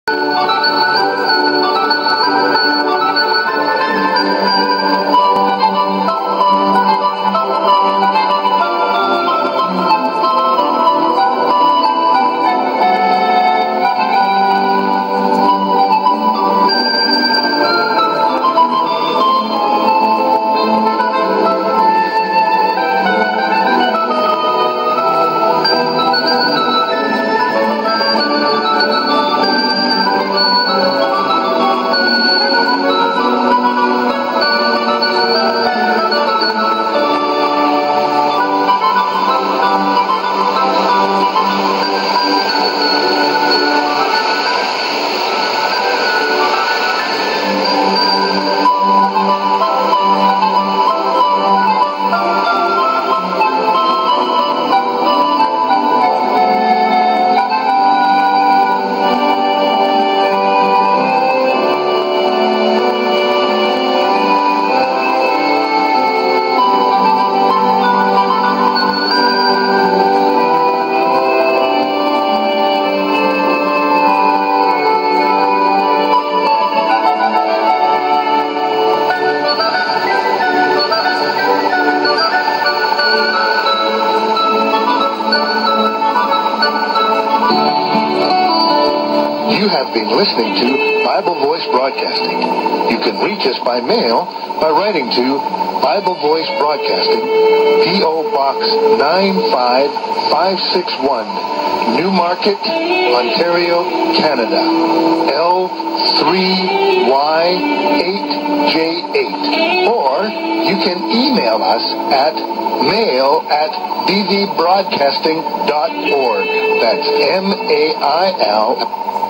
You have been listening to Bible Voice Broadcasting. You can reach us by mail by writing to Bible Voice Broadcasting, P.O. Box 95561, Newmarket, Ontario, Canada, L3Y8J8. Or you can email us at mail@bvbroadcasting.org. That's mail